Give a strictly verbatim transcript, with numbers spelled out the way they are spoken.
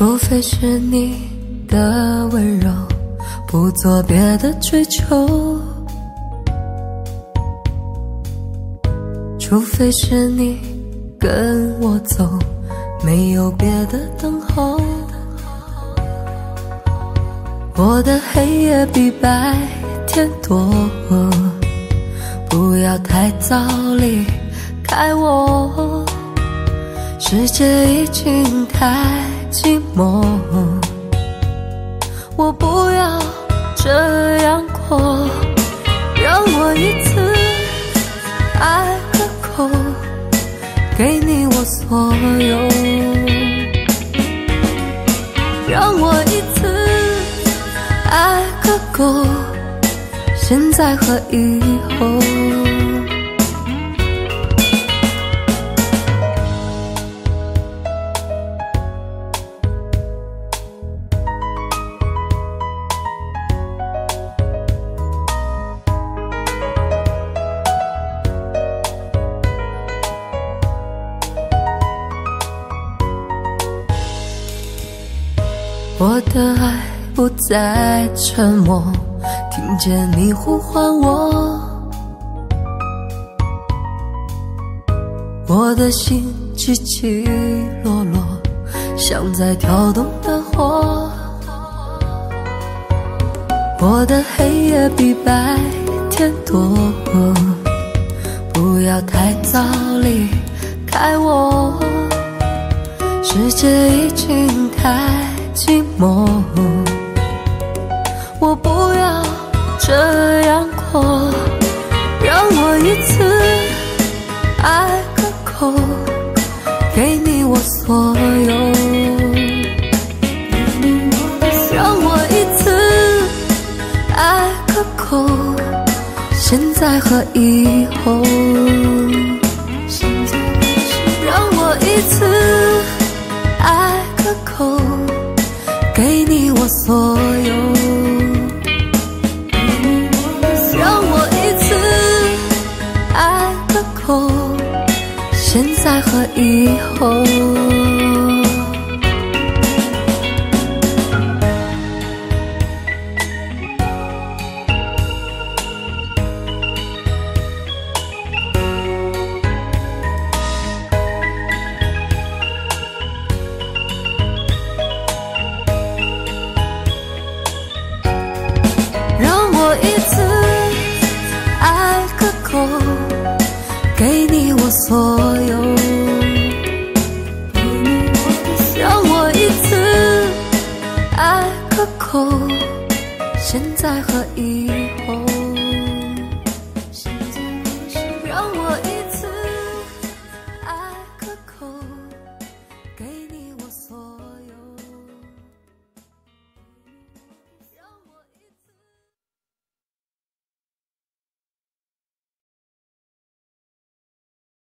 除非是你的温柔，不做别的追求，除非是你跟我走，没有别的等候。我的黑夜比白天多，不要太早离开我，世界已经太寂寞，我不要这样过，让我一次爱个够，给你我所有，让我一次爱个够，现在和以后。我的爱不再沉默，听见你呼唤我，我的心起起落落，像在跳动的火。我的黑夜比白天多，不要太早离开我，世界已经太寂寞，我不要这样过，让我一次爱个够，给你我所有，让我一次爱个够，现在和以后，让我一次爱个够，给你我所有，让我一次爱个够，现在和以后。一次爱个够，给你我所有，让我一次爱个够，现在和以后。